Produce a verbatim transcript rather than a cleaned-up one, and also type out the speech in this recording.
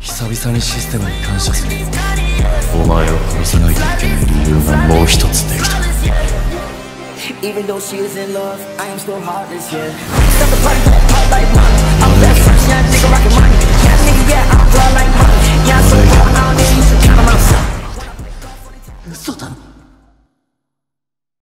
久々にシステムに感謝する。お前を殺さないといけない理由がもう一つできた。 Even though she is in love, I am still heartless, yeah. Stop the party, pop like money. I'm best friends, yeah, nigga rockin' money. Yeah, nigga, yeah, I'm fly like